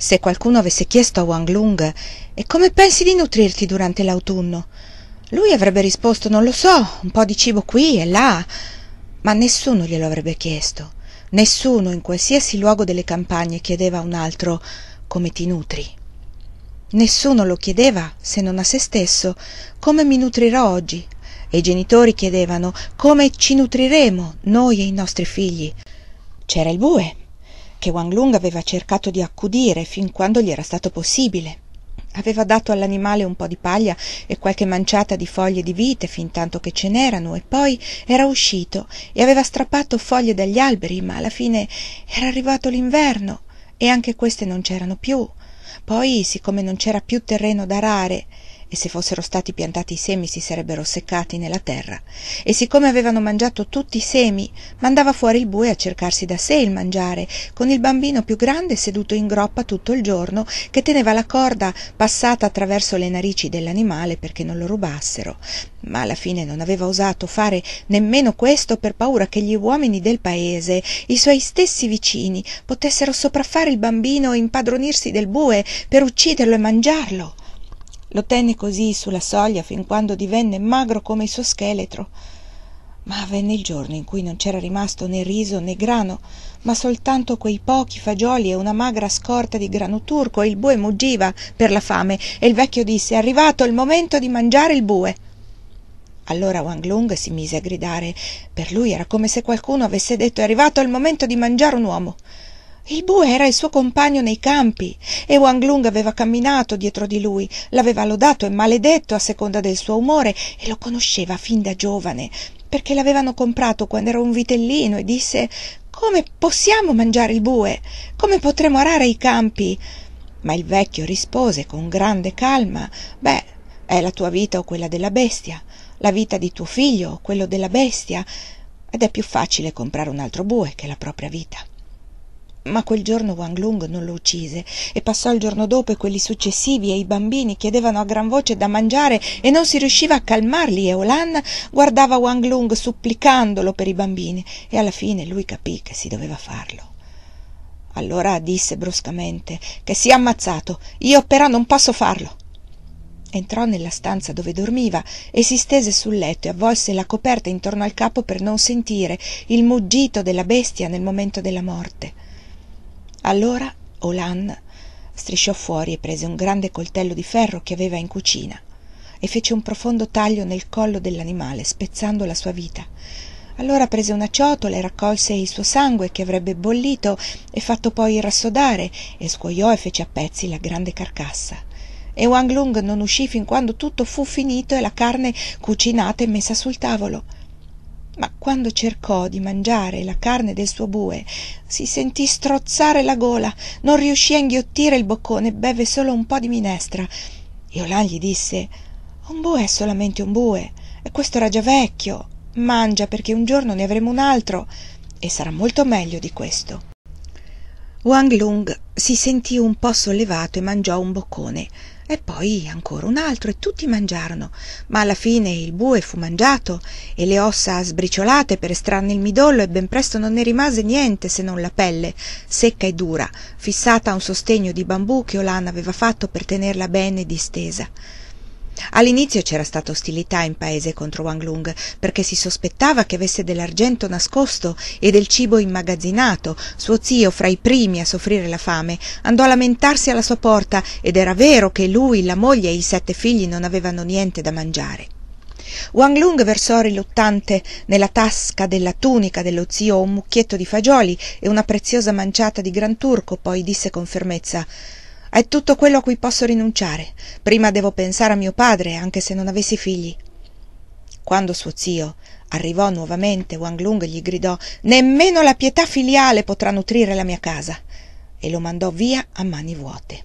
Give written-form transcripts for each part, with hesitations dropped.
Se qualcuno avesse chiesto a Wang Lung «E come pensi di nutrirti durante l'autunno?», lui avrebbe risposto «Non lo so, un po' di cibo qui e là», ma nessuno glielo avrebbe chiesto. Nessuno in qualsiasi luogo delle campagne chiedeva a un altro «Come ti nutri?». Nessuno lo chiedeva, se non a se stesso, «Come mi nutrirò oggi?». E i genitori chiedevano «Come ci nutriremo, noi e i nostri figli?». C'era il bue, che Wang Lung aveva cercato di accudire fin quando gli era stato possibile. Aveva dato all'animale un po' di paglia e qualche manciata di foglie di vite fin tanto che ce n'erano, e poi era uscito e aveva strappato foglie dagli alberi, ma alla fine era arrivato l'inverno e anche queste non c'erano più. Poi, siccome non c'era più terreno da arare, e se fossero stati piantati i semi si sarebbero seccati nella terra, e siccome avevano mangiato tutti i semi, mandava fuori il bue a cercarsi da sé il mangiare, con il bambino più grande seduto in groppa tutto il giorno, che teneva la corda passata attraverso le narici dell'animale perché non lo rubassero. Ma alla fine non aveva osato fare nemmeno questo per paura che gli uomini del paese, i suoi stessi vicini, potessero sopraffare il bambino e impadronirsi del bue per ucciderlo e mangiarlo. Lo tenne così sulla soglia fin quando divenne magro come il suo scheletro. Ma venne il giorno in cui non c'era rimasto né riso né grano, ma soltanto quei pochi fagioli e una magra scorta di grano turco, e il bue muggiva per la fame, e il vecchio disse: «È arrivato il momento di mangiare il bue». Allora Wang Lung si mise a gridare. Per lui era come se qualcuno avesse detto: «È arrivato il momento di mangiare un uomo». Il bue era il suo compagno nei campi, e Wang Lung aveva camminato dietro di lui, l'aveva lodato e maledetto a seconda del suo umore, e lo conosceva fin da giovane, perché l'avevano comprato quando era un vitellino, e disse: «Come possiamo mangiare il bue? Come potremo arare i campi?» Ma il vecchio rispose con grande calma: «Beh, è la tua vita o quella della bestia, la vita di tuo figlio o quello della bestia, ed è più facile comprare un altro bue che la propria vita». Ma quel giorno Wang Lung non lo uccise, e passò il giorno dopo e quelli successivi, e i bambini chiedevano a gran voce da mangiare e non si riusciva a calmarli, e Olan guardava Wang Lung supplicandolo per i bambini, e alla fine lui capì che si doveva farlo. Allora disse bruscamente: «Che sia ammazzato, io però non posso farlo». Entrò nella stanza dove dormiva e si stese sul letto e avvolse la coperta intorno al capo per non sentire il muggito della bestia nel momento della morte. Allora Olan strisciò fuori e prese un grande coltello di ferro che aveva in cucina e fece un profondo taglio nel collo dell'animale, spezzando la sua vita. Allora prese una ciotola e raccolse il suo sangue, che avrebbe bollito e fatto poi rassodare, e scuoiò e fece a pezzi la grande carcassa. E Wang Lung non uscì fin quando tutto fu finito e la carne cucinata e messa sul tavolo. Ma quando cercò di mangiare la carne del suo bue, si sentì strozzare la gola, non riuscì a inghiottire il boccone, beve solo un po' di minestra. E Olan gli disse: «Un bue è solamente un bue, e questo era già vecchio. Mangia, perché un giorno ne avremo un altro, e sarà molto meglio di questo». Wang Lung si sentì un po' sollevato e mangiò un boccone, e poi ancora un altro, e tutti mangiarono, ma alla fine il bue fu mangiato e le ossa sbriciolate per estrarne il midollo, e ben presto non ne rimase niente se non la pelle, secca e dura, fissata a un sostegno di bambù che Olan aveva fatto per tenerla bene distesa. All'inizio c'era stata ostilità in paese contro Wang Lung, perché si sospettava che avesse dell'argento nascosto e del cibo immagazzinato. Suo zio, fra i primi a soffrire la fame, andò a lamentarsi alla sua porta, ed era vero che lui, la moglie e i 7 figli non avevano niente da mangiare. Wang Lung versò riluttante nella tasca della tunica dello zio un mucchietto di fagioli e una preziosa manciata di gran turco, poi disse con fermezza: «È tutto quello a cui posso rinunciare. Prima devo pensare a mio padre, anche se non avessi figli». Quando suo zio arrivò nuovamente, Wang Lung gli gridò: «Nemmeno la pietà filiale potrà nutrire la mia casa», e lo mandò via a mani vuote.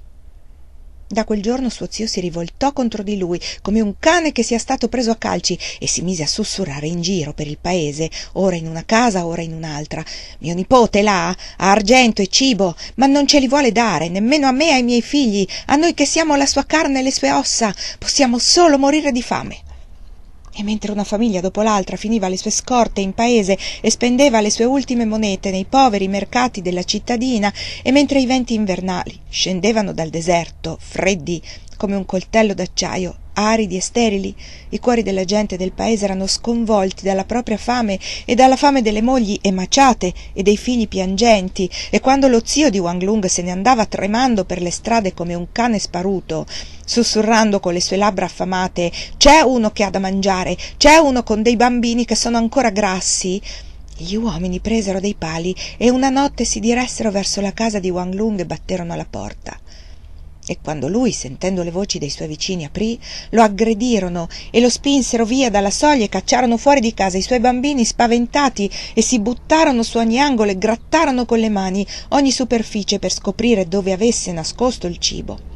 Da quel giorno suo zio si rivoltò contro di lui come un cane che sia stato preso a calci, e si mise a sussurrare in giro per il paese, ora in una casa, ora in un'altra: «Mio nipote là ha argento e cibo, ma non ce li vuole dare, nemmeno a me e ai miei figli, a noi che siamo la sua carne e le sue ossa, possiamo solo morire di fame». E mentre una famiglia dopo l'altra finiva le sue scorte in paese e spendeva le sue ultime monete nei poveri mercati della cittadina, e mentre i venti invernali scendevano dal deserto, freddi come un coltello d'acciaio, aridi e sterili, i cuori della gente del paese erano sconvolti dalla propria fame e dalla fame delle mogli emaciate e dei figli piangenti, e quando lo zio di Wang Lung se ne andava tremando per le strade come un cane sparuto, sussurrando con le sue labbra affamate «C'è uno che ha da mangiare, c'è uno con dei bambini che sono ancora grassi», gli uomini presero dei pali e una notte si diressero verso la casa di Wang Lung e batterono alla porta. E quando lui, sentendo le voci dei suoi vicini, aprì, lo aggredirono e lo spinsero via dalla soglia e cacciarono fuori di casa i suoi bambini spaventati e si buttarono su ogni angolo e grattarono con le mani ogni superficie per scoprire dove avesse nascosto il cibo.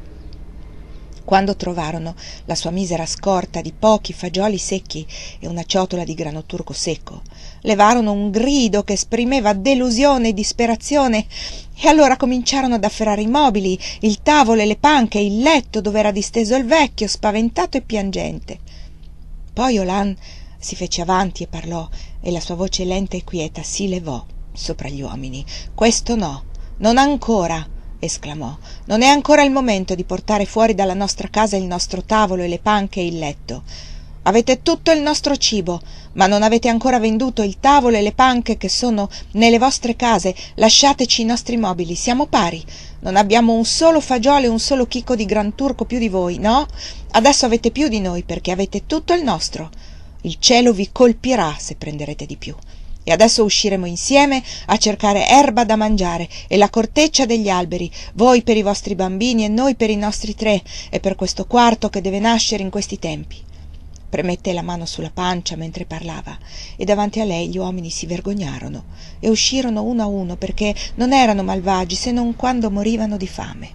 Quando trovarono la sua misera scorta di pochi fagioli secchi e una ciotola di grano turco secco, levarono un grido che esprimeva delusione e disperazione, e allora cominciarono ad afferrare i mobili, il tavolo e le panche e il letto dove era disteso il vecchio, spaventato e piangente. Poi Olan si fece avanti e parlò, e la sua voce lenta e quieta si levò sopra gli uomini. «Questo no, non ancora!» esclamò. «Non è ancora il momento di portare fuori dalla nostra casa il nostro tavolo e le panche e il letto. Avete tutto il nostro cibo, ma non avete ancora venduto il tavolo e le panche che sono nelle vostre case. Lasciateci i nostri mobili, siamo pari. Non abbiamo un solo fagiolo e un solo chicco di gran turco più di voi, no? Adesso avete più di noi perché avete tutto il nostro. Il cielo vi colpirà se prenderete di più. E adesso usciremo insieme a cercare erba da mangiare e la corteccia degli alberi, voi per i vostri bambini e noi per i nostri tre, e per questo quarto che deve nascere in questi tempi». Premette la mano sulla pancia mentre parlava, e davanti a lei gli uomini si vergognarono e uscirono uno a uno, perché non erano malvagi se non quando morivano di fame.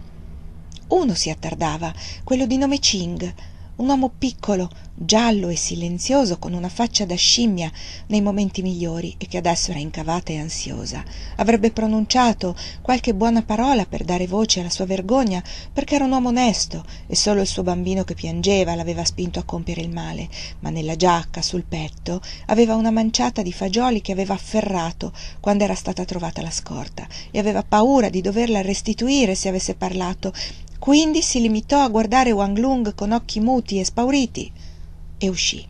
Uno si attardava, quello di nome Ching, un uomo piccolo, giallo e silenzioso, con una faccia da scimmia nei momenti migliori, e che adesso era incavata e ansiosa. Avrebbe pronunciato qualche buona parola per dare voce alla sua vergogna, perché era un uomo onesto e solo il suo bambino che piangeva l'aveva spinto a compiere il male, ma nella giacca, sul petto, aveva una manciata di fagioli che aveva afferrato quando era stata trovata la scorta, e aveva paura di doverla restituire se avesse parlato. Quindi si limitò a guardare Wang Lung con occhi muti e spauriti e uscì.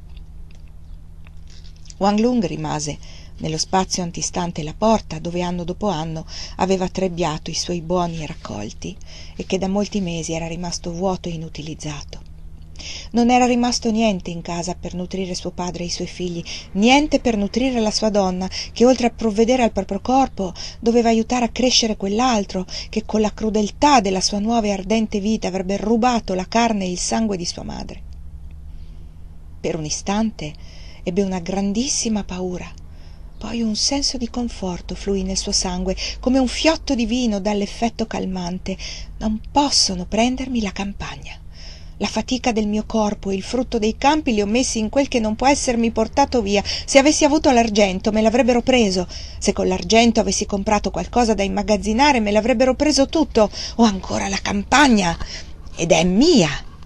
Wang Lung rimase nello spazio antistante la porta, dove anno dopo anno aveva trebbiato i suoi buoni raccolti e che da molti mesi era rimasto vuoto e inutilizzato. Non era rimasto niente in casa per nutrire suo padre e i suoi figli, niente per nutrire la sua donna, che oltre a provvedere al proprio corpo doveva aiutare a crescere quell'altro, che con la crudeltà della sua nuova e ardente vita avrebbe rubato la carne e il sangue di sua madre. Per un istante ebbe una grandissima paura, poi un senso di conforto fluì nel suo sangue come un fiotto di vino dall'effetto calmante. «Non possono prendermi la campagna. La fatica del mio corpo e il frutto dei campi li ho messi in quel che non può essermi portato via. Se avessi avuto l'argento me l'avrebbero preso. Se con l'argento avessi comprato qualcosa da immagazzinare me l'avrebbero preso tutto. Ho ancora la campagna ed è mia».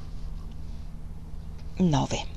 9.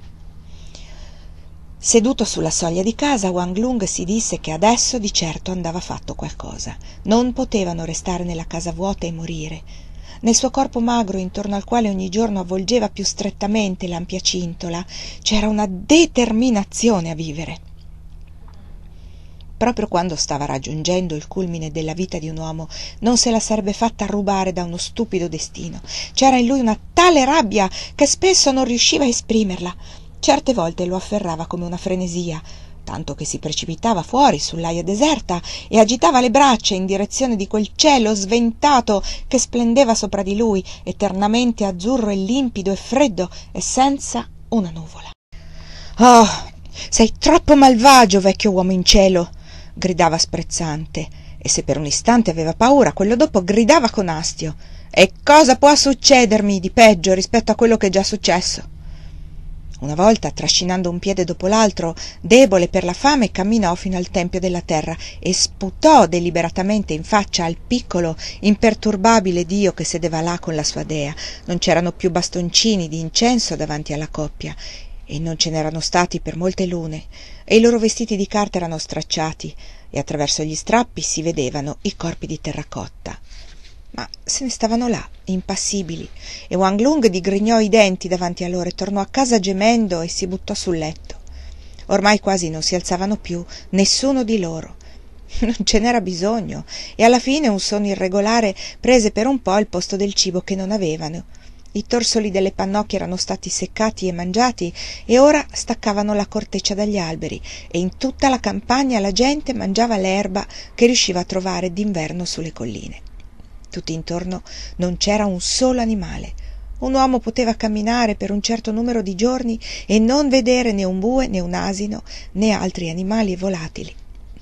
Seduto sulla soglia di casa, Wang Lung si disse che adesso di certo andava fatto qualcosa. Non potevano restare nella casa vuota e morire. Nel suo corpo magro, intorno al quale ogni giorno avvolgeva più strettamente l'ampia cintola, c'era una determinazione a vivere. Proprio quando stava raggiungendo il culmine della vita di un uomo, non se la sarebbe fatta rubare da uno stupido destino. C'era in lui una tale rabbia che spesso non riusciva a esprimerla. Certe volte lo afferrava come una frenesia, tanto che si precipitava fuori sull'aia deserta e agitava le braccia in direzione di quel cielo sventato che splendeva sopra di lui, eternamente azzurro e limpido e freddo e senza una nuvola. «Oh, sei troppo malvagio, vecchio uomo in cielo!» gridava sprezzante, e se per un istante aveva paura, quello dopo gridava con astio: «E cosa può succedermi di peggio rispetto a quello che è già successo?» Una volta, trascinando un piede dopo l'altro, debole per la fame, camminò fino al tempio della terra e sputò deliberatamente in faccia al piccolo, imperturbabile dio che sedeva là con la sua dea. Non c'erano più bastoncini di incenso davanti alla coppia, e non ce n'erano stati per molte lune, e i loro vestiti di carta erano stracciati e attraverso gli strappi si vedevano i corpi di terracotta. Ma se ne stavano là, impassibili, e Wang Lung digrignò i denti davanti a loro e tornò a casa gemendo e si buttò sul letto. Ormai quasi non si alzavano più, nessuno di loro. Non ce n'era bisogno, e alla fine un sonno irregolare prese per un po' il posto del cibo che non avevano. I torsoli delle pannocchie erano stati seccati e mangiati e ora staccavano la corteccia dagli alberi, e in tutta la campagna la gente mangiava l'erba che riusciva a trovare d'inverno sulle colline. Tutti intorno non c'era un solo animale. Un uomo poteva camminare per un certo numero di giorni e non vedere né un bue né un asino né altri animali volatili.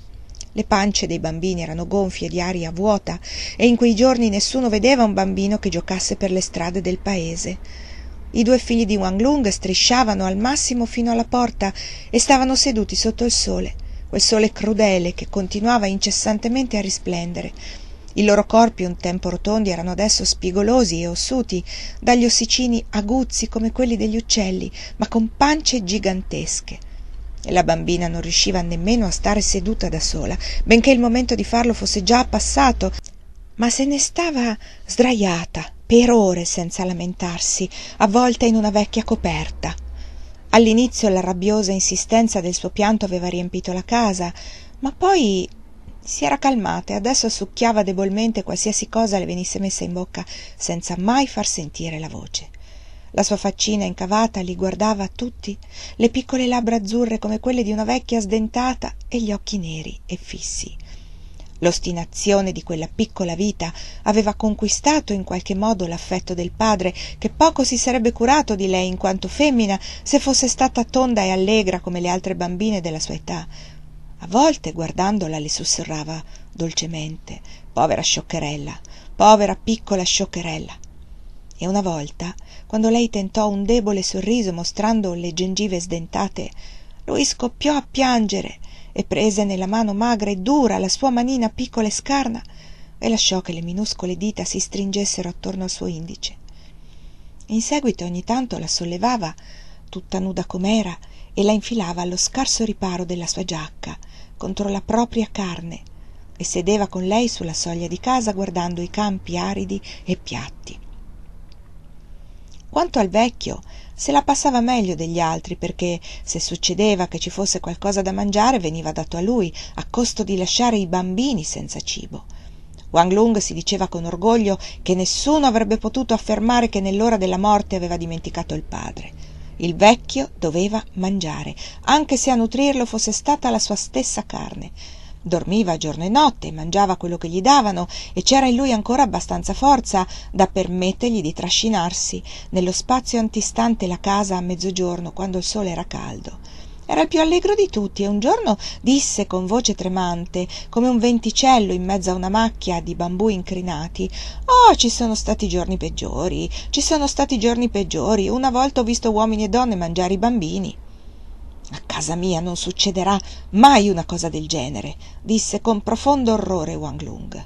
Le pance dei bambini erano gonfie di aria vuota e in quei giorni nessuno vedeva un bambino che giocasse per le strade del paese. I due figli di Wang Lung strisciavano al massimo fino alla porta e stavano seduti sotto il sole, quel sole crudele che continuava incessantemente a risplendere. I loro corpi, un tempo rotondi, erano adesso spigolosi e ossuti, dagli ossicini aguzzi come quelli degli uccelli, ma con pance gigantesche. E la bambina non riusciva nemmeno a stare seduta da sola, benché il momento di farlo fosse già passato, ma se ne stava sdraiata per ore senza lamentarsi, avvolta in una vecchia coperta. All'inizio la rabbiosa insistenza del suo pianto aveva riempito la casa, ma poi si era calmata e adesso succhiava debolmente qualsiasi cosa le venisse messa in bocca senza mai far sentire la voce. La sua faccina incavata li guardava tutti, le piccole labbra azzurre come quelle di una vecchia sdentata e gli occhi neri e fissi. L'ostinazione di quella piccola vita aveva conquistato in qualche modo l'affetto del padre, che poco si sarebbe curato di lei in quanto femmina se fosse stata tonda e allegra come le altre bambine della sua età. A volte, guardandola, le sussurrava dolcemente: «Povera scioccherella, povera piccola scioccherella». E una volta, quando lei tentò un debole sorriso mostrando le gengive sdentate, lui scoppiò a piangere e prese nella mano magra e dura la sua manina piccola e scarna e lasciò che le minuscole dita si stringessero attorno al suo indice. In seguito ogni tanto la sollevava, tutta nuda com'era, e la infilava allo scarso riparo della sua giacca contro la propria carne e sedeva con lei sulla soglia di casa guardando i campi aridi e piatti. Quanto al vecchio, se la passava meglio degli altri, perché se succedeva che ci fosse qualcosa da mangiare veniva dato a lui, a costo di lasciare i bambini senza cibo. Wang Lung si diceva con orgoglio che nessuno avrebbe potuto affermare che nell'ora della morte aveva dimenticato il padre. Il vecchio doveva mangiare, anche se a nutrirlo fosse stata la sua stessa carne. Dormiva giorno e notte, mangiava quello che gli davano e c'era in lui ancora abbastanza forza da permettergli di trascinarsi nello spazio antistante la casa a mezzogiorno quando il sole era caldo. Era il più allegro di tutti e un giorno disse con voce tremante, come un venticello in mezzo a una macchia di bambù incrinati: «Oh, ci sono stati giorni peggiori, ci sono stati giorni peggiori. Una volta ho visto uomini e donne mangiare i bambini». «A casa mia non succederà mai una cosa del genere», disse con profondo orrore Wang Lung.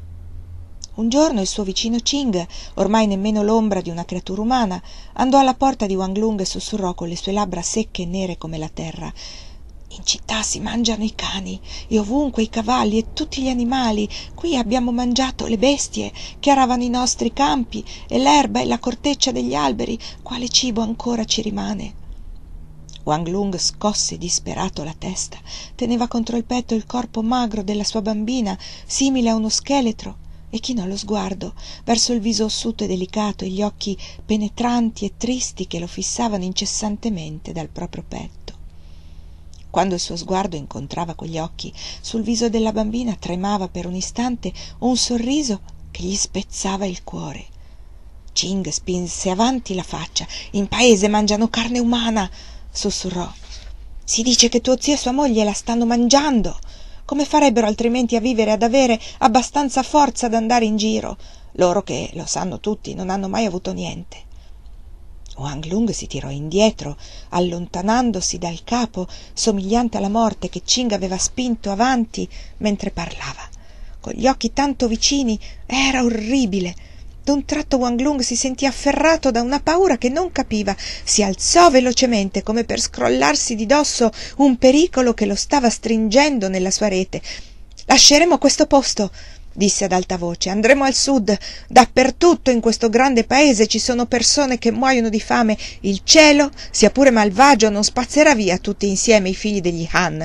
Un giorno il suo vicino Ching, ormai nemmeno l'ombra di una creatura umana, andò alla porta di Wang Lung e sussurrò con le sue labbra secche e nere come la terra: «In città si mangiano i cani e ovunque i cavalli e tutti gli animali. Qui abbiamo mangiato le bestie che aravano i nostri campi e l'erba e la corteccia degli alberi. Quale cibo ancora ci rimane?» Wang Lung scosse disperato la testa, teneva contro il petto il corpo magro della sua bambina, simile a uno scheletro, e chinò lo sguardo verso il viso ossuto e delicato e gli occhi penetranti e tristi che lo fissavano incessantemente dal proprio petto. Quando il suo sguardo incontrava quegli occhi, sul viso della bambina tremava per un istante un sorriso che gli spezzava il cuore. Ching spinse avanti la faccia. «In paese mangiano carne umana», sussurrò. «Si dice che tuo zio e sua moglie la stanno mangiando. Come farebbero altrimenti a vivere e ad avere abbastanza forza da andare in giro? Loro che, lo sanno tutti, non hanno mai avuto niente». Wang Lung si tirò indietro, allontanandosi dal capo somigliante alla morte che Ching aveva spinto avanti mentre parlava. Con gli occhi tanto vicini era orribile. D'un tratto Wang Lung si sentì afferrato da una paura che non capiva. Si alzò velocemente come per scrollarsi di dosso un pericolo che lo stava stringendo nella sua rete. «Lasceremo questo posto», disse ad alta voce. «Andremo al sud. Dappertutto in questo grande paese ci sono persone che muoiono di fame. Il cielo, sia pure malvagio, non spazzerà via tutti insieme i figli degli Han».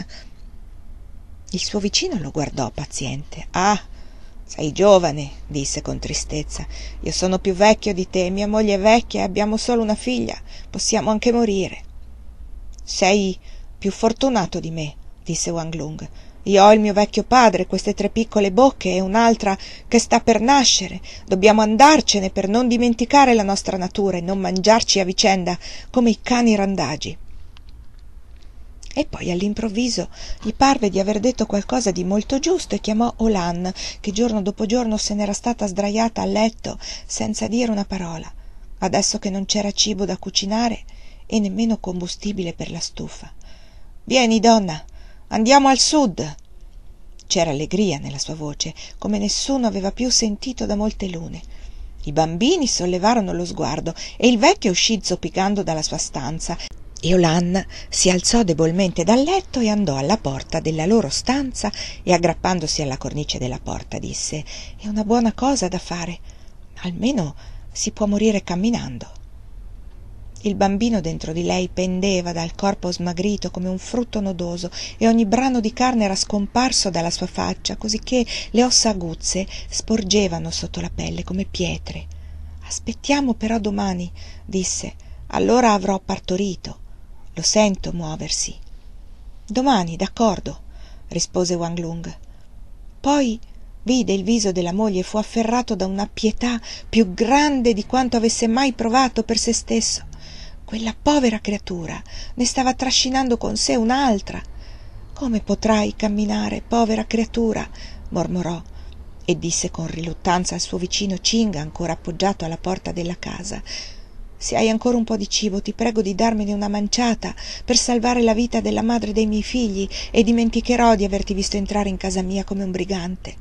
Il suo vicino lo guardò paziente. «Ah, sei giovane», disse con tristezza. «Io sono più vecchio di te, mia moglie è vecchia e abbiamo solo una figlia. Possiamo anche morire». «Sei più fortunato di me», disse Wang Lung. «Io ho il mio vecchio padre, queste 3 piccole bocche e un'altra che sta per nascere. Dobbiamo andarcene per non dimenticare la nostra natura e non mangiarci a vicenda come i cani randagi». E poi all'improvviso gli parve di aver detto qualcosa di molto giusto e chiamò Olan, che giorno dopo giorno se n'era stata sdraiata a letto senza dire una parola, adesso che non c'era cibo da cucinare e nemmeno combustibile per la stufa. «Vieni, donna, andiamo al sud». C'era allegria nella sua voce, come nessuno aveva più sentito da molte lune. I bambini sollevarono lo sguardo e il vecchio uscì zoppicando dalla sua stanza. Olan si alzò debolmente dal letto e andò alla porta della loro stanza e, aggrappandosi alla cornice della porta, disse: «È una buona cosa da fare. Almeno si può morire camminando». Il bambino dentro di lei pendeva dal corpo smagrito come un frutto nodoso e ogni brano di carne era scomparso dalla sua faccia, cosicché le ossa aguzze sporgevano sotto la pelle come pietre. «Aspettiamo però domani», disse, «allora avrò partorito. Lo sento muoversi». «Domani, d'accordo», rispose Wang Lung. Poi vide il viso della moglie e fu afferrato da una pietà più grande di quanto avesse mai provato per se stesso. Quella povera creatura ne stava trascinando con sé un'altra. «Come potrai camminare, povera creatura?» mormorò e disse con riluttanza al suo vicino Ching, ancora appoggiato alla porta della casa: «Se hai ancora un po' di cibo, ti prego di darmene una manciata per salvare la vita della madre dei miei figli e dimenticherò di averti visto entrare in casa mia come un brigante».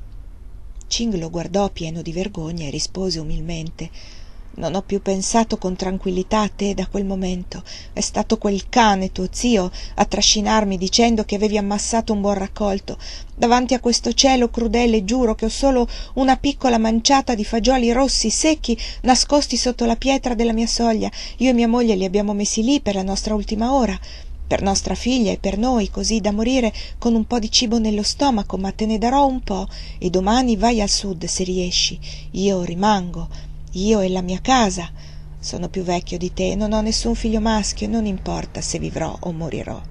Ching lo guardò pieno di vergogna e rispose umilmente: «Non ho più pensato con tranquillità a te da quel momento. È stato quel cane, tuo zio, a trascinarmi dicendo che avevi ammassato un buon raccolto. Davanti a questo cielo crudele giuro che ho solo una piccola manciata di fagioli rossi secchi nascosti sotto la pietra della mia soglia. Io e mia moglie li abbiamo messi lì per la nostra ultima ora, per nostra figlia e per noi, così da morire con un po' di cibo nello stomaco, ma te ne darò un po' e domani vai al sud se riesci. Io rimango. Io e la mia casa. Sono più vecchio di te, non ho nessun figlio maschio e non importa se vivrò o morirò».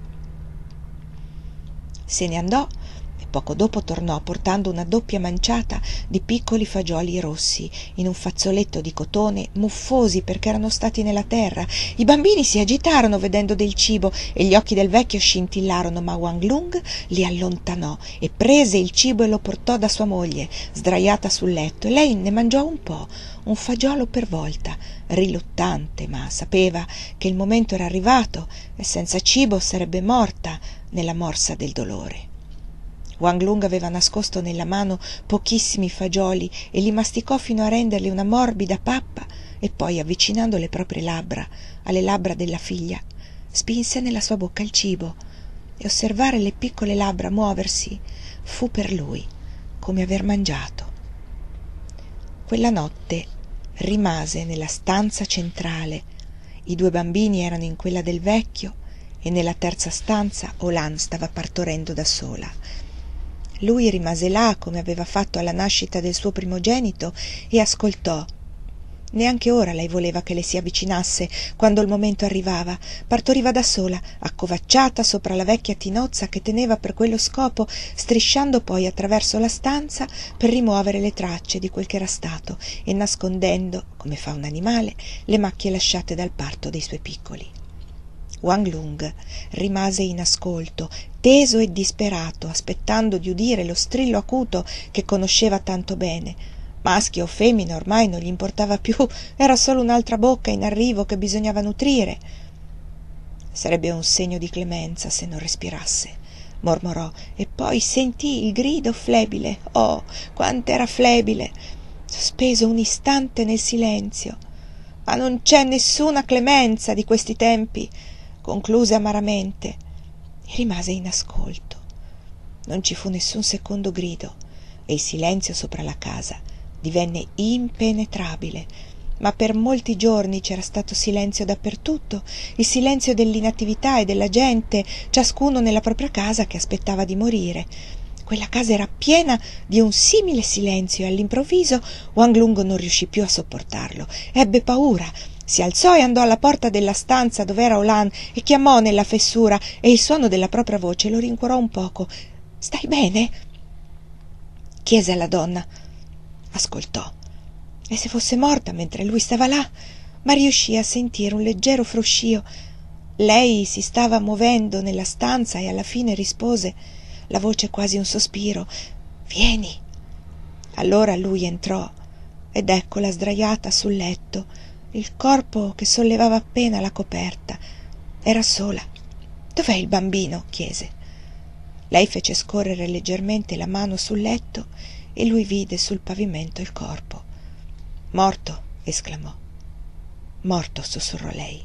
Se ne andò e poco dopo tornò portando una doppia manciata di piccoli fagioli rossi in un fazzoletto di cotone, muffosi perché erano stati nella terra. I bambini si agitarono vedendo del cibo e gli occhi del vecchio scintillarono, ma Wang Lung li allontanò e prese il cibo e lo portò da sua moglie, sdraiata sul letto, e lei ne mangiò un po', un fagiolo per volta, riluttante, ma sapeva che il momento era arrivato e senza cibo sarebbe morta nella morsa del dolore. Wang Lung aveva nascosto nella mano pochissimi fagioli e li masticò fino a renderli una morbida pappa e poi, avvicinando le proprie labbra alle labbra della figlia, spinse nella sua bocca il cibo, e osservare le piccole labbra muoversi fu per lui come aver mangiato. Quella notte rimase nella stanza centrale. I 2 bambini erano in quella del vecchio e nella terza stanza Olan stava partorendo da sola. Lui rimase là come aveva fatto alla nascita del suo primogenito e ascoltò. Neanche ora lei voleva che le si avvicinasse quando il momento arrivava. Partoriva da sola, accovacciata sopra la vecchia tinozza che teneva per quello scopo, strisciando poi attraverso la stanza per rimuovere le tracce di quel che era stato e nascondendo, come fa un animale, le macchie lasciate dal parto dei suoi piccoli. Wang Lung rimase in ascolto, teso e disperato, aspettando di udire lo strillo acuto che conosceva tanto bene. Maschio o femmina ormai non gli importava più, era solo un'altra bocca in arrivo che bisognava nutrire. Sarebbe un segno di clemenza se non respirasse, mormorò, e poi sentì il grido flebile. Oh, quant'era flebile! sospeso un istante nel silenzio. Ma non c'è nessuna clemenza di questi tempi, concluse amaramente, e rimase in ascolto. Non ci fu nessun secondo grido e il silenzio sopra la casa divenne impenetrabile, ma per molti giorni c'era stato silenzio dappertutto, il silenzio dell'inattività e della gente, ciascuno nella propria casa che aspettava di morire. Quella casa era piena di un simile silenzio e all'improvviso Wang Lung non riuscì più a sopportarlo. Ebbe paura, si alzò e andò alla porta della stanza dove era Olan e chiamò nella fessura, e il suono della propria voce lo rincuorò un poco. «Stai bene?» chiese alla donna. Ascoltò, e se fosse morta mentre lui stava là, ma riuscì a sentire un leggero fruscio. Lei si stava muovendo nella stanza e alla fine rispose, la voce quasi un sospiro: «Vieni!» Allora lui entrò ed eccola sdraiata sul letto, il corpo che sollevava appena la coperta. Era sola. «Dov'è il bambino?» chiese. Lei fece scorrere leggermente la mano sul letto e lui vide sul pavimento il corpo. «Morto!» esclamò. «Morto!» sussurrò lei.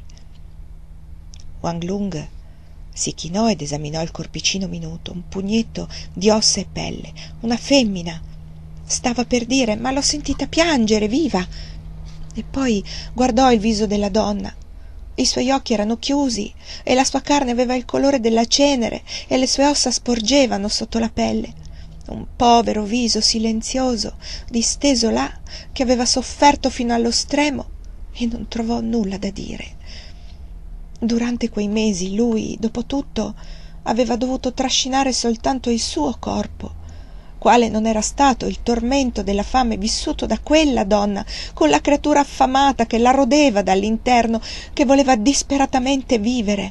Wang Lung si chinò ed esaminò il corpicino minuto, un pugnetto di ossa e pelle, una femmina. Stava per dire: «Ma l'ho sentita piangere, viva!» E poi guardò il viso della donna. I suoi occhi erano chiusi e la sua carne aveva il colore della cenere e le sue ossa sporgevano sotto la pelle. Un povero viso silenzioso, disteso là, che aveva sofferto fino allo stremo e non trovò nulla da dire. Durante quei mesi lui, dopo tutto, aveva dovuto trascinare soltanto il suo corpo. Quale non era stato il tormento della fame vissuto da quella donna, con la creatura affamata che la rodeva dall'interno, che voleva disperatamente vivere.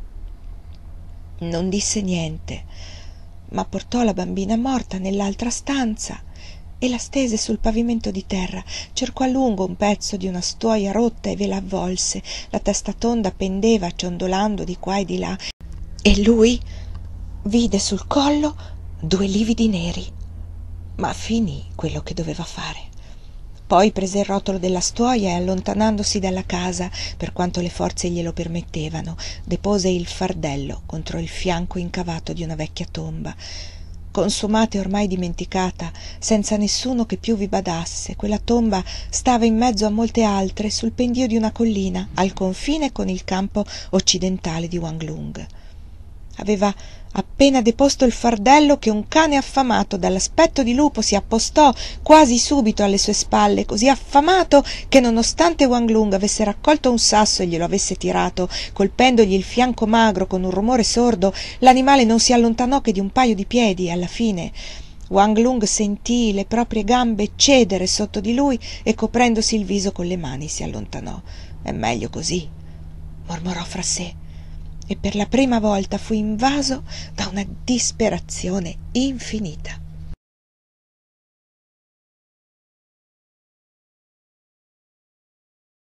Non disse niente, ma portò la bambina morta nell'altra stanza e la stese sul pavimento di terra, cercò a lungo un pezzo di una stuoia rotta e ve la avvolse. La testa tonda pendeva ciondolando di qua e di là, e lui vide sul collo 2 lividi neri, ma finì quello che doveva fare. Poi prese il rotolo della stuoia e, allontanandosi dalla casa, per quanto le forze glielo permettevano, depose il fardello contro il fianco incavato di una vecchia tomba. Consumata e ormai dimenticata, senza nessuno che più vi badasse, quella tomba stava in mezzo a molte altre sul pendio di una collina, al confine con il campo occidentale di Wang Lung. Aveva appena deposto il fardello che un cane affamato dall'aspetto di lupo si appostò quasi subito alle sue spalle, così affamato che, nonostante Wang Lung avesse raccolto un sasso e glielo avesse tirato, colpendogli il fianco magro con un rumore sordo, l'animale non si allontanò che di un paio di piedi, e alla fine Wang Lung sentì le proprie gambe cedere sotto di lui e, coprendosi il viso con le mani, si allontanò. «È meglio così», mormorò fra sé, e per la prima volta fu invaso da una disperazione infinita.